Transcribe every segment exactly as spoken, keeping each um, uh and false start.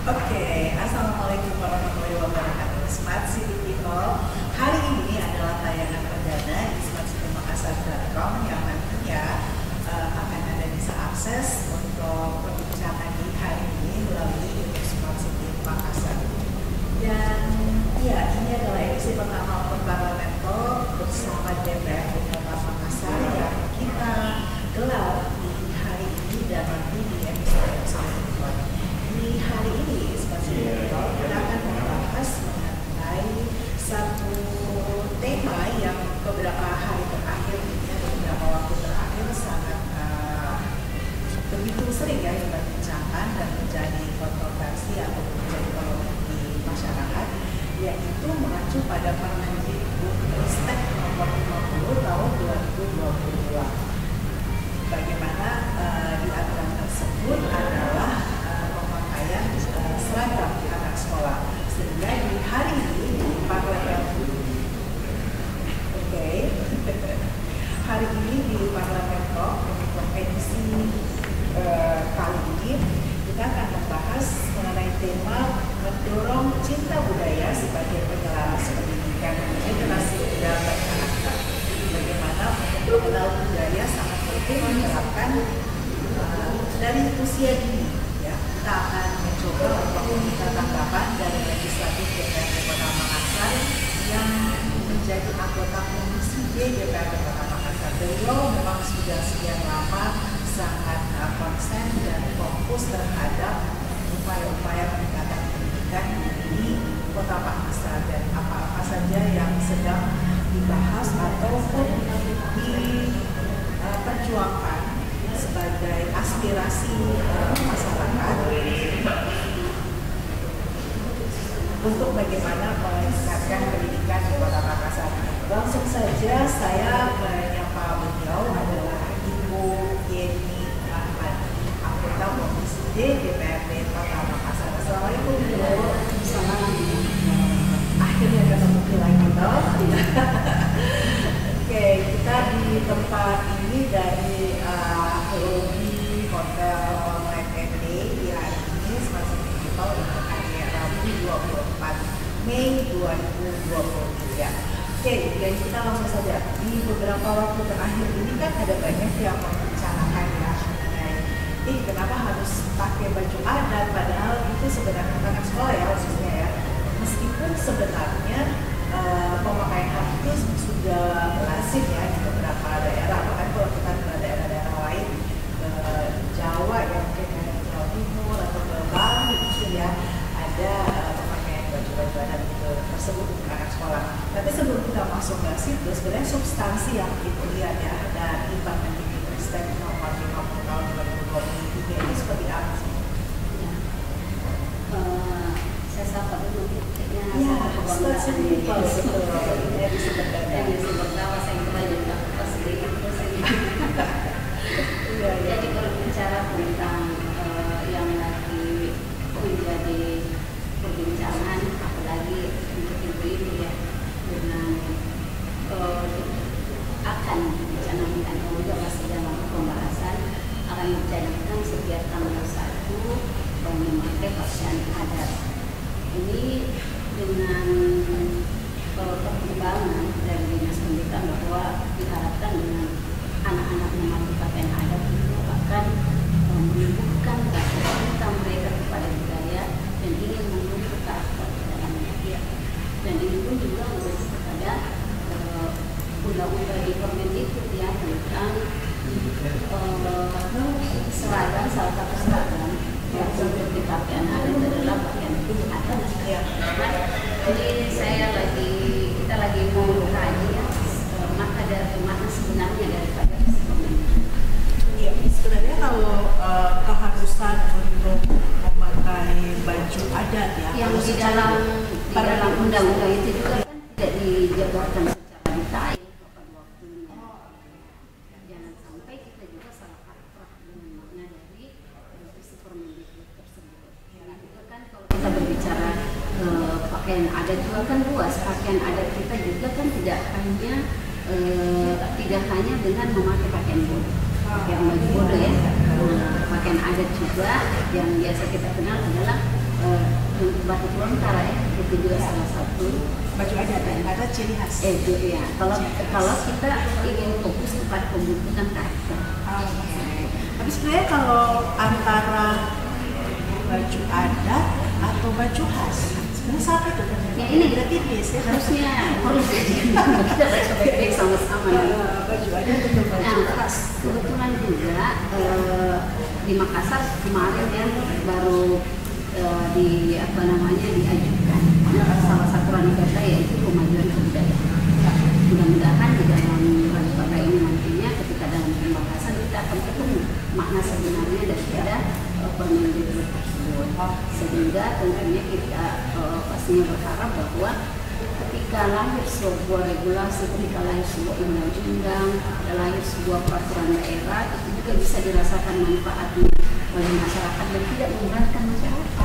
Oke, Assalamualaikum warahmatullahi wabarakatuh. Smart City People. Hari ini adalah tayangan perdana di Smart City Makassar titik com yang nantinya uh, akan Anda bisa akses untuk perbincangan di hari ini melalui YouTube Smart City Makassar. Dan ya, ini adalah edisi pertama untuk Parlemen Talk bersama D P R D Kota Makassar yang kita gelar di hari ini dan nanti di episode-episode berikutnya. Di hari ini, spesial kita akan membahas mengenai satu tema yang beberapa hari terakhir, beberapa waktu terakhir sangat uh, begitu sering ya diperbincangkan dan menjadi kontroversi atau menjadi polemik di masyarakat, yaitu mengacu pada Permendikbudristek nomor lima puluh tahun dua ribu dua puluh dua. Bagaimana uh, di aturan tersebut adalah yang uh, seragam di anak sekolah, sehingga di hari ini di Parlemen oke okay. hari ini di Parlemen Talk untuk edisi uh, kali ini kita akan membahas mengenai tema mendorong cinta budaya sebagai penyelaras pendidikan generasi muda berkarakter. Bagaimana untuk mengenal budaya sangat penting menerapkan uh, dari usia dini. Kita akan mencoba untuk meminta tanggapan dari legislatif D P R D Kota Makassar yang menjadi anggota Komisi D D P R D Kota Makassar. Beliau memang sudah sekian lama sangat uh, konsen dan fokus terhadap upaya-upaya peningkatan pendidikan di Kota Makassar dan apa-apa saja yang sedang dibahas ataupun diperjuangkan uh, sebagai aspirasi uh, masyarakat untuk bagaimana meningkatkan pendidikan di Kota Makassar. Langsung saja saya menyapa beliau adalah Ibu Yeni Ahmad, anggota Komisi D D P R D Kota Makassar. Assalamualaikum Bu. Assalamualaikum. Akhirnya ketemu lagi toh. Oke, kita di tempat ini dari uh, Lobby Hotel Online F D di hari ini Smart City People untuk hari Rabu dua puluh empat Mei dua ribu dua puluh tiga. Oke, jadi kita langsung saja. Di beberapa waktu terakhir ini kan ada banyak yang membicarakan ya mengenai eh kenapa harus pakai baju adat, padahal itu sebenarnya anak sekolah ya khususnya ya. Meskipun sebenarnya uh, pemakaian hak itu sudah lazim ya di beberapa daerah, bahkan kalau kita ke daerah-daerah lain ke Jawa ya mungkin ada di Jawa Timur atau ke Bali gitu ya ada uh, pemakaian baju-baju adat itu tersebut untuk anak sekolah. Tapi sebelum kita masuk ke situ, sebenarnya substansi yang kita lihat ya dari Permendikbudristek nomor lima puluh tahun dua ribu dua puluh tiga ini seperti apa sih? Ya. Uh, saya sapa dulu kayaknya ya, saya kebanggaan ya di sebenarnya di sebenarnya saya kembali pas di jadi kalau bicara tentang uh, yang lagi menjadi perbincangan apalagi untuk ibu-ibu ya dengan uh, akan dicanangkan juga masih dalam pembahasan akan dicanangkan setiap tanggal satu memakai pakaian adat. Ini dengan uh, perkembangan dari dinas pendidikan bahwa diharapkan dengan anak-anak memakai pakaian adat itu akan uh, menumbuhkan rasa cinta mereka kepada budaya dan ingin membentuk karakter dalamnya. Ya. Dan ini pun juga mengacu kepada uh, undang-undang di Permendikbud ya tentang uh, seragam, salah satu seragam yang untuk dipakai anak adalah pakaian adat. Ya. Jadi saya lagi kita lagi mau mengkaji ya maka dari makna sebenarnya daripada iya sebenarnya kalau uh, keharusan untuk memakai baju adat ya yang di dalam di dalam undang-undang itu juga kan tidak dijabarkan secara detail kapan waktunya. Jangan sampai kita juga salah kaprah dengan makna dari revisi Permendikbud tersebut. Ya, itu kan kalau kita berbicara uh, pakaian adat juga kan luas. Pakaian adat kita juga kan tidak hanya uh, tidak hanya dengan memakai pakaian bodoh, pakaian baju bodoh ya. Nah, pakaian adat juga yang biasa kita kenal adalah uh, batik lontar ya, itu juga ya. Salah satu baju adat ya, ada ciri khas. Eh, ya. Kalau kalau kita ingin fokus kepada pembentukan karakter. Oh, oke. Okay. Tapi sebenarnya kalau antara baju adat atau baju khas, sebenarnya sama itu kan? Ya ini beda tipis ya. Harusnya harus kita baik-baik sama-sama. Uh, baju adat atau baju nah, khas. Kebetulan juga uh, di Makassar kemarin ya baru uh, di apa namanya diajukan salah satu rancangan yaitu pemajuan kebudayaan. Mudah-mudahan di dalam rancangan ini nantinya ketika dalam pembahasan kita akan ketemu makna sebenarnya daripada uh, Permendikbud tersebut. Sehingga tentunya kita uh, pastinya berharap bahwa ketika lahir sebuah regulasi, ketika lahir sebuah undang-undang, lahir sebuah peraturan daerah, itu juga bisa dirasakan manfaatnya oleh masyarakat dan tidak memberatkan masyarakat.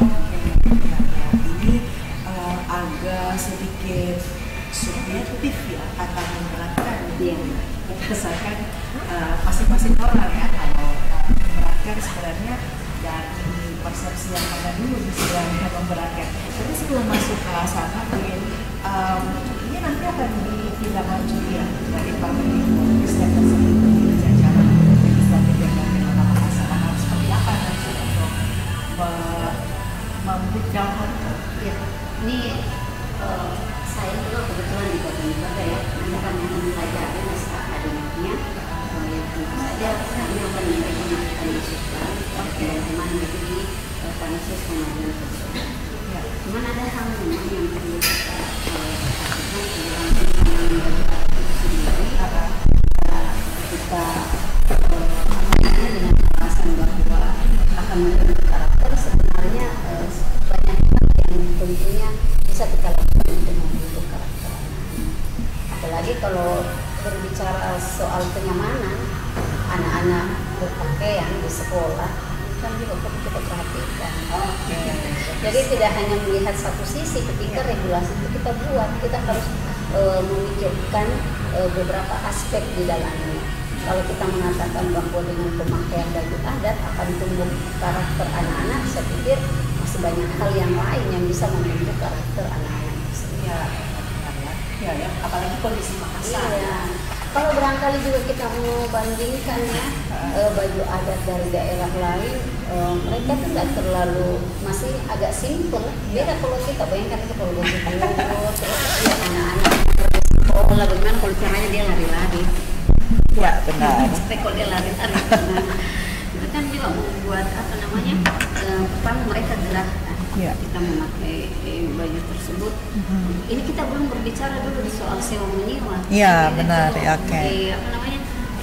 Ini uh, agak sedikit subjektif ya, kata memberatkan. Iya. Berdasarkan uh, masing-masing orang ya, kalau uh, memberatkan sebenarnya dari persepsi yang mana dulu istilahnya memberatkan. Tapi sebelum masuk ke sana, mungkin um, ini nanti akan ditindaklanjuti ya dari Permendikbud tersebut di jajaran legislatif yang nanti Kota Makassar akan seperti apa nanti untuk memberikan hal itu. Ya, ini uh, saya juga kebetulan di Kota Makassar ya, ini akan mempelajari naskah akademiknya. Uh, yang tentu saja kami akan memberikan masukan masukan teman-teman itu di uh, pansus pemajuan tersebut. Ya, cuman ada hal memang yang perlu kita perhatikan uh, dalam pembangunan itu sendiri. Uh, kita uh, dengan alasan bahwa akan membentuk karakter, sebenarnya uh, banyak hal yang tentunya bisa kita lakukan untuk membentuk karakter. Apalagi kalau berbicara soal kenyamanan anak-anak berpakaian di sekolah, kan juga perlu kita perhatikan. Okay. Jadi tidak hanya melihat satu sisi ketika regulasi itu kita buat, kita harus uh, memikirkan uh, beberapa aspek di dalamnya. Kalau kita mengatakan bahwa dengan pemakaian baju adat akan tumbuh karakter anak-anak, saya pikir masih banyak hal yang lain yang bisa membentuk karakter anak-anak. Ya, ya, ya, apalagi kondisi Makassar. Iya. Kalau barangkali juga kita mau bandingkan ya uh, baju adat dari daerah lain, uh, mereka tuh tidak terlalu, masih agak simpel. Beda kalau kita bayangkan itu kalau baju peluru, terus ya, anak-anak sekolah bagaimana kalau caranya dia lari-lari. Ya benar. Sampai kalau dia lari-lari, nah, itu kan juga membuat apa namanya, uh, pertama mereka gerah. Ya. Kita memakai eh, baju tersebut. Mm-hmm. Ini kita belum berbicara dulu di soal sewa menyewa. Iya benar, ya, oke. Okay. Apa namanya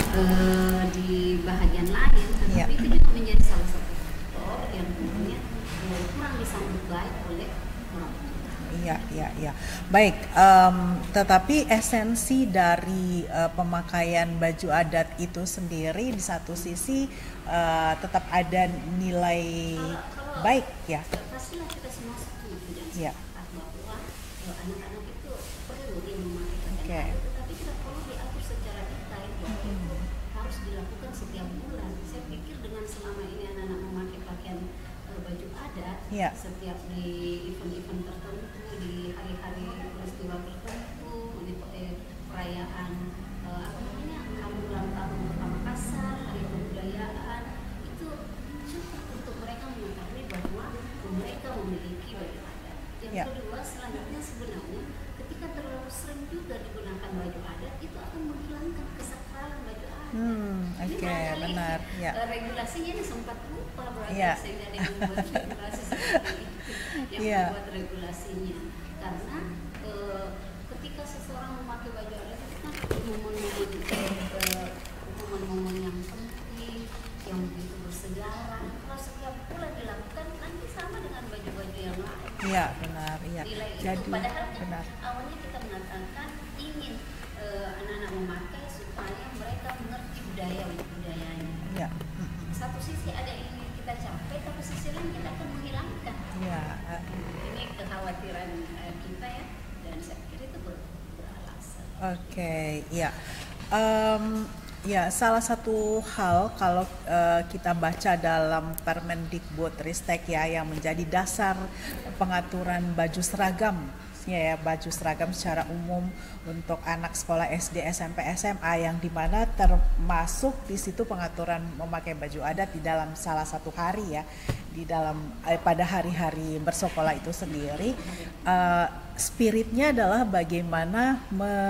uh, di bahagian lain, tapi ya. itu juga menjadi salah satu faktor yang tentunya uh, kurang disambut baik oleh orang. Iya, iya, iya. Baik, um, tetapi esensi dari uh, pemakaian baju adat itu sendiri di satu sisi uh, tetap ada nilai kalau, kalau baik ya. Pastilah kita semua setuju dan ya. sepakat bahwa uh, anak-anak itu perlu dia memakai pakaian okay. adat, tetapi kita perlu diatur secara detail bahwa hmm. itu harus dilakukan setiap bulan. Saya pikir dengan selama ini anak-anak memakai pakaian uh, baju adat ya. setiap di event-event tertentu, di hari-hari peristiwa tertentu, di eh, perayaan eh, apa namanya hari ulang tahun Kota Makassar, hari kebudayaan, itu cukup untuk mereka mengetahui bahwa mereka memiliki baju adat. Yang ya. kedua, selanjutnya sebenarnya ketika terlalu sering juga digunakan baju adat, itu akan menghilangkan kesakralan baju adat. Hmm, oke, okay, benar. Ya. Regulasinya ini sempat lupa berarti ya. sehingga dia membuat regulasi seperti itu. Yang ya. membuat regulasinya karena e, ketika seseorang memakai baju adat itu kan momen-momen e, momen-momen yang penting yang begitu bersejarah. Kalau setiap bulan dilakukan nanti sama dengan baju-baju yang lain. Iya benar. Iya. Jadi padahal kan benar. awalnya kita mengatakan ingin e, anak-anak memakai supaya mereka mengerti budaya budayanya. Iya. Satu sisi ada yang ingin kita capai, tapi sisi lain kita akan menghilangkan. Iya. Ini kekhawatiran uh, kita ya, dan saya pikir itu ber, beralasan. Oke, okay, ya. Um, Ya, salah satu hal kalau uh, kita baca dalam Permendikbudristek ya yang menjadi dasar pengaturan baju seragam ya, ya baju seragam secara umum untuk anak sekolah S D, S M P, S M A yang dimana termasuk di situ pengaturan memakai baju adat di dalam salah satu hari ya di dalam eh, pada hari-hari bersekolah itu sendiri. Uh, spiritnya adalah bagaimana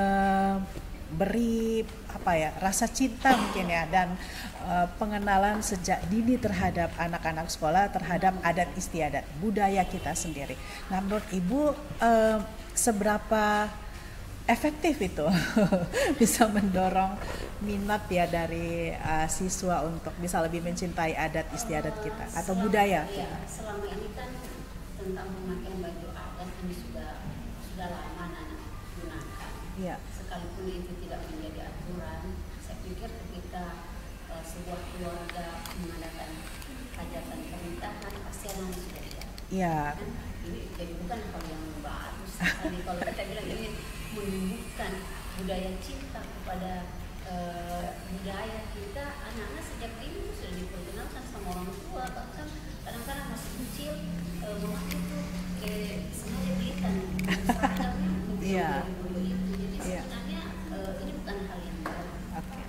memberi apa ya rasa cinta mungkin ya dan uh, pengenalan sejak dini terhadap anak-anak sekolah terhadap adat istiadat budaya kita sendiri. Nah, menurut Ibu uh, seberapa efektif itu bisa mendorong minat ya dari uh, siswa untuk bisa lebih mencintai adat istiadat kita atau selama, budaya? Ya, selama ini kan tentang pemakaian baju adat ini sudah sudah lama anak-anak gunakan. Ya. Sekalipun itu tidak menjadi aturan, saya pikir ketika uh, sebuah keluarga mengadakan hajatan pernikahan pasti anak sudah lihat. Iya. Kan? Ini jadi bukan hal yang baru sekali kalau kita bilang ini menumbuhkan budaya cinta kepada uh, budaya kita. Anak-anak sejak dini sudah diperkenalkan sama orang tua, bahkan kadang-kadang masih kecil uh, memakai itu eh, sengaja belikan seragamnya untuk Iya. budaya itu. Jadi Iya. sebenarnya uh, ini bukan hal yang baru. Oke.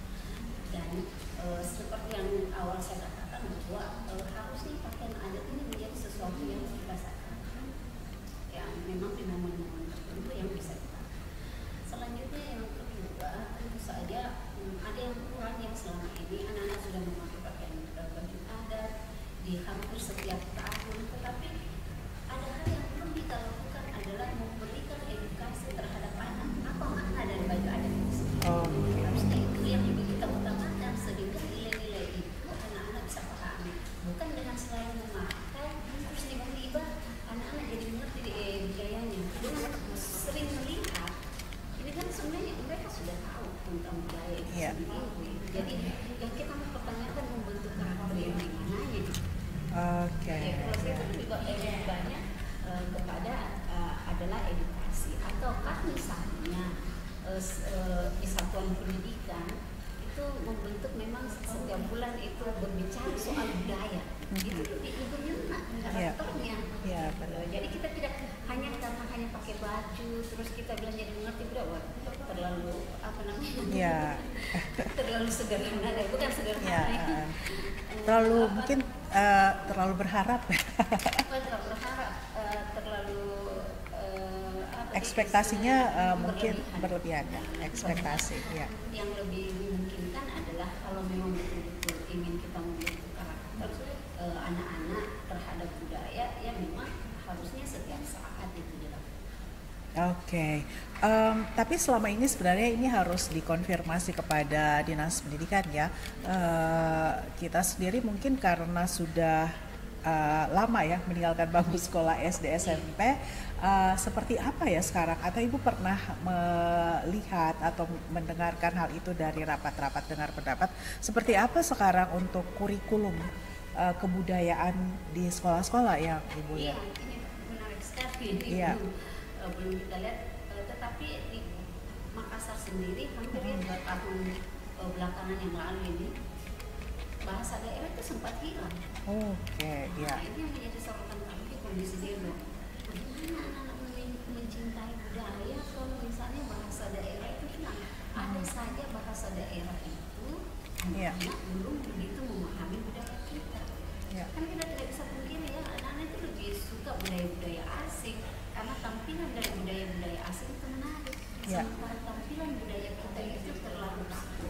Dan uh, seperti yang awal saya katakan bahwa uh, harusnya pakaian adat ini menjadi sesuatu yang dirasakan, yang memang di momen-momen tertentu yang bisa kita. Selanjutnya yang kedua tentu saja um, ada yang kurang yang selama ini anak-anak sudah memakai pakaian uh, baju adat di hampir setiap tahun, tetapi ada hal yang belum kita lakukan adalah memberikan edukasi terhadap anak apa makna dari baju adat itu sendiri. Oh, okay. Harusnya itu yang lebih kita utamakan sehingga nilai-nilai itu anak-anak bisa pahami, bukan dengan selain memakai terus tiba-tiba anak-anak jadi mengerti eh, budayanya. Dengan sering melihat ini kan sebenarnya mereka sudah tahu tentang budaya itu Yeah. sendiri. Jadi yang kita mau pertanyakan membentuk karakter yang dimananya. Oke. Ya, kalau saya kan juga lebih banyak uh, kepada uh, adalah edukasi ataukah misalnya uh, uh, di satuan pendidikan itu membentuk memang setiap bulan itu berbicara soal budaya. Mm-hmm. Itu lebih lebih ngena karakternya. Iya, benar. Uh, jadi kita tidak hanya karena hanya pakai baju terus kita bilang jadi mengerti budaya, terlalu apa namanya? Iya. terlalu sederhana, bukan sederhana. Ya, ya. uh, terlalu Apa? mungkin uh, terlalu berharap. Bukan terlalu berharap, uh, terlalu uh, apa sih, Ekspektasinya istilahnya, uh, mungkin berlebihan. berlebihan ya, ekspektasi ya. Yang lebih memungkinkan adalah kalau memang betul-betul ingin kita membentuk karakter uh, anak-anak terhadap budaya, ya memang harusnya setiap saat itu dilakukan. Oke, okay. um, tapi selama ini sebenarnya ini harus dikonfirmasi kepada Dinas Pendidikan ya. Uh, kita sendiri mungkin karena sudah uh, lama ya meninggalkan bangku sekolah S D S M P, uh, seperti apa ya sekarang? Atau Ibu pernah melihat atau mendengarkan hal itu dari rapat-rapat dengar pendapat? Seperti apa sekarang untuk kurikulum uh, kebudayaan di sekolah-sekolah ya, Ibu ya? Iya, ini menarik sekali. Iya. Uh, belum kita lihat, uh, tetapi di Makassar sendiri hampir ya dua tahun uh, belakangan yang lalu ini bahasa daerah itu sempat hilang. Oke, okay, Nah, ya. ini yang menjadi sorotan kami kondisi dia loh. Bagaimana anak-anak men- mencintai budaya kalau misalnya bahasa daerah itu hilang? Ada saja bahasa daerah itu Iya. anak belum begitu memahami budaya kita. Ya. Kan kita tidak bisa pungkiri ya, anak-anak itu lebih suka budaya-budaya asing karena tampilan dari budaya-budaya asing itu menarik. Ya. Sementara tampilan budaya kita itu terlalu kaku.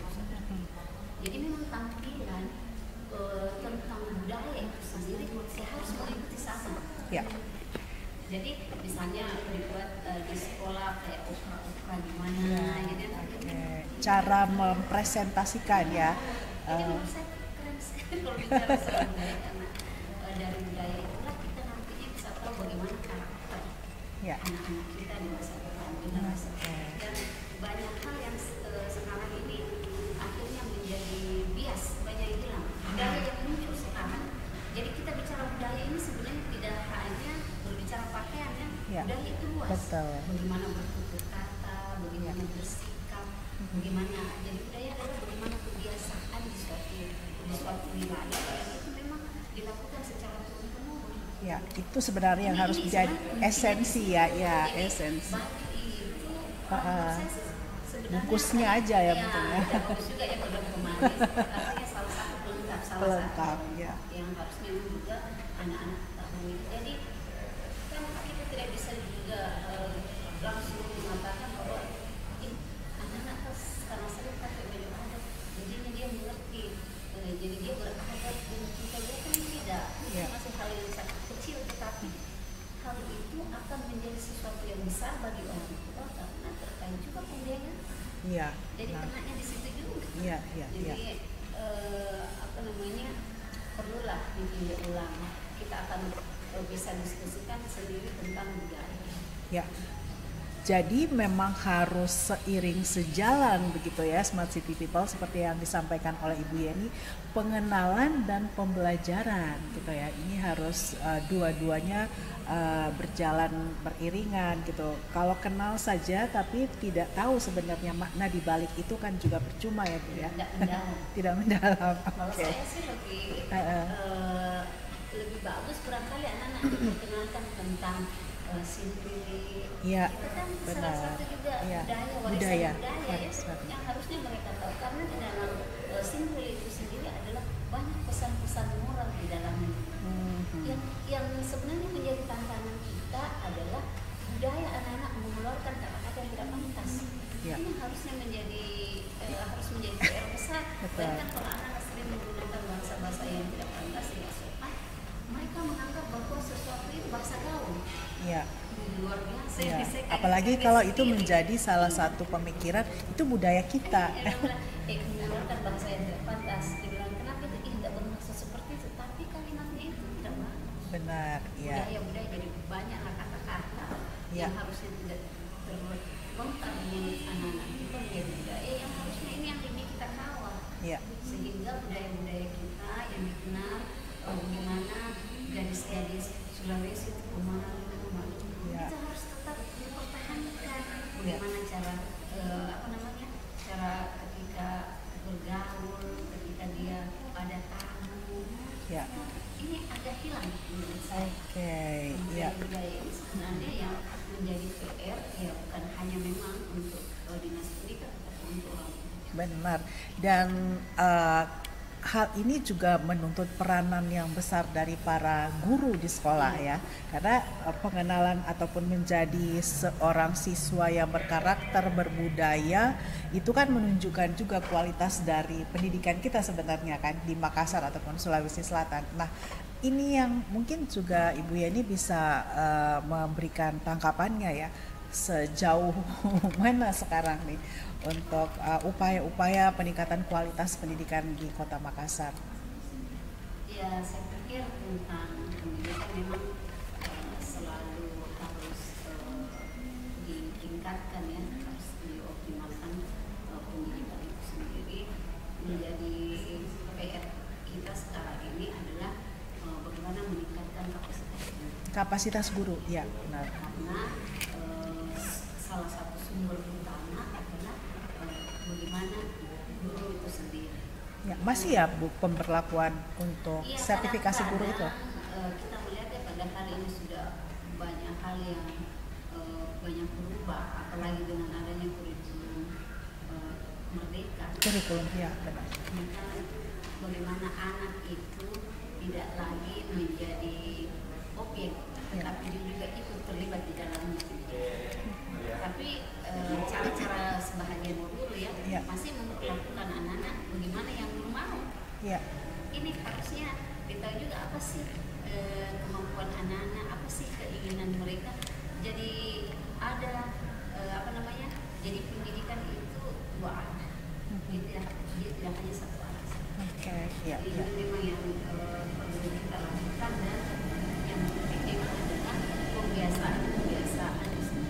Jadi memang tampilan uh, tentang budaya itu sendiri saya harus mengikuti sama. Ya. Jadi misalnya dibuat uh, di sekolah kayak opera-opera gimana, Ya. gitu. Oke. Cara mempresentasikan ya. Jadi Uh, menurut saya keren sekali kalau bicara soal budaya karena uh, dari budaya itulah kita nantinya bisa tahu bagaimana karakter ya. anak-anak kita di masa depan generasi. Oke. Dan banyak hal yang uh, sekarang ini akhirnya menjadi bias, banyak yang hilang. Budaya yang muncul sekarang. Jadi kita bicara budaya ini sebenarnya tidak hanya berbicara pakaian ya. Ya. Budaya itu luas. Betul. Bagaimana bertutur kata, bagaimana bersikap, bagaimana. Jadi budaya adalah bagaimana wilayah yang itu memang dilakukan secara turun-temurun. Ya, itu sebenarnya yang Ini- harus ini menjadi sebenarnya esensi kuncinya ya, di situ. ya Jadi, esensi. bagi itu Ah, ah. saya sih sebenarnya Bungkusnya kayak- aja ya ya, mungkin ya. tidak bagus juga ya kalau pemanis. Artinya salah satu pelengkap, salah Pelengkap, satu ya. yang harus memang juga anak-anak ketahui. Jadi kan kita tidak bisa juga eh, langsung mengatakan bahwa "Ih, anak-anak kan karena sering pakai baju adat, jadinya dia mengerti, eh, jadi dia beradat dengan kita dia kan tidak. Itu Ya. masih hal yang sangat kecil, tetapi hal itu akan menjadi sesuatu yang besar bagi orang tua karena terkait juga pembiayaan. Iya. Jadi Nah, kenanya di situ juga. iya, iya, Jadi iya. eh, apa namanya, perlulah ditinjau ulang. Kita akan eh, bisa diskusikan sendiri tentang budaya. Ya. Jadi memang harus seiring sejalan begitu ya Smart City People seperti yang disampaikan oleh Ibu Yeni, pengenalan dan pembelajaran gitu ya. Ini harus uh, dua-duanya uh, berjalan beriringan gitu. Kalau kenal saja tapi tidak tahu sebenarnya makna di balik itu kan juga percuma ya Bu ya. Tidak mendalam. Tidak mendalam. Kalau Oke. saya sih lebih Uh-uh. eh, lebih bagus barangkali anak-anak diperkenalkan tentang uh, sendiri. Iya, Itu kan benar. salah satu juga Iya, budaya, warisan budaya, budaya, warisan. ya, yang harusnya mereka tahu karena di dalam uh, sendiri itu sendiri adalah banyak pesan-pesan moral di dalamnya. Mhm. Yang yang sebenarnya menjadi tantangan kita adalah budaya anak-anak mengeluarkan kata-kata yang tidak pantas. Ya. Ini harusnya menjadi eh, harus menjadi P R besar. Betul. Bahkan kalau anak sering menggunakan bahasa-bahasa yang tidak pantas, tidak sopan, mereka menganggap bahwa sesuatu itu bahasa gaul. Iya. Luar biasa. Ya, Saya kayak- apalagi saya kalau sendiri. itu menjadi salah satu pemikiran itu budaya kita. Dia bilang, eh mengeluarkan bahasa yang tidak pantas. Dia bilang, kenapa itu? Ih, tidak bermaksud seperti itu. Tapi kalimatnya itu tidak bagus. Benar, ya. Budaya-budaya jadi banyak kata-kata Ya. yang harusnya tidak terbongkar dengan anak-anak kita menjadi budaya yang harusnya ini yang lebih kita kawal Ya. sehingga budaya-budaya kita yang dikenal oh, bagaimana gadis-gadis Sulawesi itu pemalu pemalu Ya. kita harus tetap mempertahankan bagaimana cara eh, apa namanya cara ketika bergaul ketika dia ada tamu. Ya. Ini agak hilang menurut saya. Oke, ya. Budaya ini sebenarnya yang menjadi P R ya bukan hanya memang untuk uh, dinas pendidikan tetapi untuk orang tua. Benar. Dan uh, hal ini juga menuntut peranan yang besar dari para guru di sekolah ya. Karena uh, pengenalan ataupun menjadi seorang siswa yang berkarakter, berbudaya itu kan menunjukkan juga kualitas dari pendidikan kita sebenarnya kan di Makassar ataupun Sulawesi Selatan. Nah, ini yang mungkin juga Ibu Yeni bisa uh, memberikan tangkapannya ya, sejauh mana sekarang nih untuk uh, upaya-upaya peningkatan kualitas pendidikan di Kota Makassar. Ya saya pikir tentang pendidikan memang uh, selalu harus uh, ditingkatkan ya, harus dioptimalkan uh, pendidikan itu sendiri. Menjadi P R kita sekarang ini adalah uh, bagaimana meningkatkan kapasitas guru. Kapasitas guru, ya benar. Karena eh, salah satu sumber utama adalah eh, bagaimana guru itu sendiri. Ya, masih ya Bu pemberlakuan untuk Iya, sertifikasi guru itu. kadang-kadang, eh, kita melihat ya pada hari ini sudah banyak hal yang eh, banyak berubah, apalagi dengan adanya kurikulum eh, merdeka. Kurikulum, ya benar. Maka bagaimana anak itu tidak lagi menjadi objek, tetapi dia juga ikut terlibat di dalamnya. Tapi eh, cara-cara sebahagian guru ya, Ya. masih memperlakukan anak-anak bagaimana yang guru mau. Ya, Ini harusnya ditahu juga apa sih eh, kemampuan anak-anak, apa sih keinginan mereka. Jadi ada eh, apa namanya? Jadi pendidikan itu dua arah. Dia tidak, dia tidak hanya satu arah. oke, ya, Jadi ya. ini memang yang eh, perlu kita lakukan dan yang penting memang adalah pembiasaan pembiasaan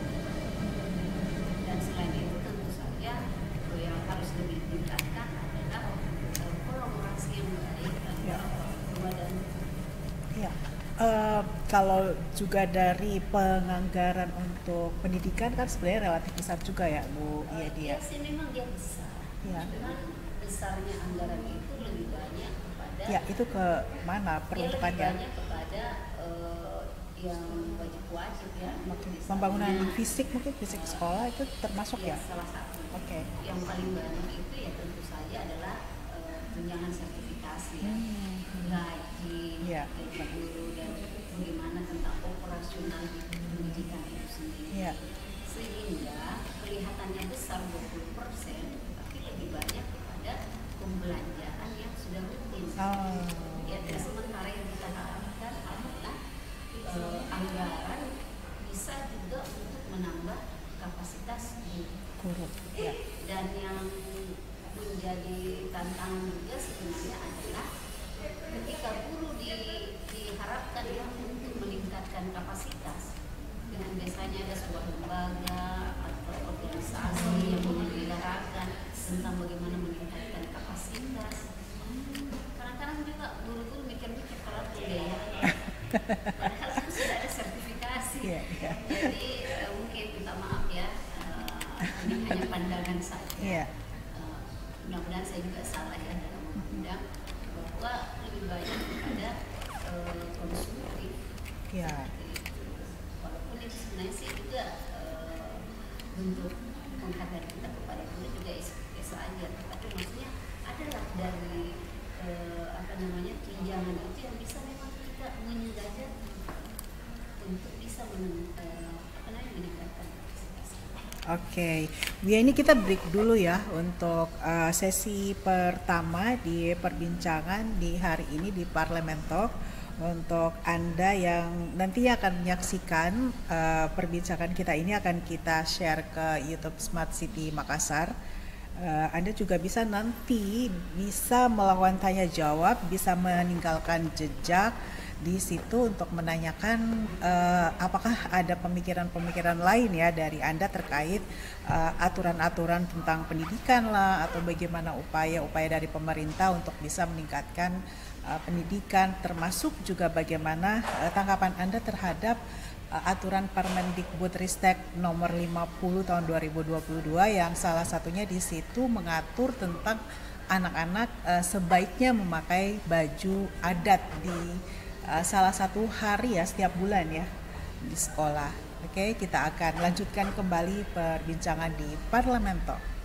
dan selain itu tentu saja eh, yang harus lebih ditingkatkan adalah eh, kolaborasi yang baik Ya. antara orang tua dan Ya, eh, kalau juga dari penganggaran untuk pendidikan kan sebenarnya relatif besar juga ya Bu Iya dia. ya sih memang dia besar. Ya. Cuman besarnya anggaran itu lebih banyak kepada Ya, itu ke mana dia lebih peruntukannya? banyak kepada eh, yang wajib-wajib ya. Oke. Misalnya, Pembangunan fisik mungkin fisik eh, sekolah itu termasuk ya ya? salah satu. Oke. Yang paling banyak itu ya tentu saja adalah eh, tunjangan sertifikasi ya, Hmm. gaji, Iya. gaji guru dan bagaimana tentang operasional pendidikan itu sendiri. Iya. Sehingga kelihatannya besar dua puluh persen, tapi lebih banyak kepada pembelanjaan yang sudah rutin. Oh. Ya, Ya. sementara yang kita harapkan adalah eh, anggaran bisa juga untuk menambah kapasitas guru. Guru. Ya. Dan yang menjadi tantangan juga sebenarnya adalah ketika guru di, diharapkan ya untuk meningkatkan kapasitas, dengan biasanya ada sebuah lembaga atau organisasi yang menyelenggarakan tentang bagaimana meningkatkan kapasitas. Kadang-kadang juga guru-guru mikir-mikir kalau biaya, padahal kan sudah ada sertifikasi. Iya, iya. Jadi eh, mungkin minta maaf ya, eh, ini hanya pandangan saja. Iya. Eh, mudah-mudahan saya juga salah ya dalam memandang bahwa lebih banyak kepada eh, konsumtif. Iya. Walaupun itu sebenarnya sih juga eh, bentuk penghargaan kita kepada guru juga biasa aja, tapi maksudnya adalah dari eh, apa namanya tunjangan itu yang bisa memang kita menjajah untuk bisa men, eh, apa namanya meningkatkan kapasitas. Oke, ya ini kita break dulu ya untuk uh, sesi pertama di perbincangan di hari ini di Parlemen Talk. Untuk Anda yang nantinya akan menyaksikan uh, perbincangan kita ini akan kita share ke YouTube Smart City Makassar. Uh, Anda juga bisa nanti bisa melakukan tanya jawab, bisa meninggalkan jejak di situ untuk menanyakan uh, apakah ada pemikiran-pemikiran lain ya dari Anda terkait uh, aturan-aturan tentang pendidikan lah, atau bagaimana upaya-upaya dari pemerintah untuk bisa meningkatkan uh, pendidikan, termasuk juga bagaimana uh, tanggapan Anda terhadap uh, aturan Permendikbudristek nomor lima puluh tahun dua ribu dua puluh dua yang salah satunya di situ mengatur tentang anak-anak uh, sebaiknya memakai baju adat di Uh, salah satu hari ya setiap bulan ya di sekolah. Oke, kita akan lanjutkan kembali perbincangan di Parlemen Talk.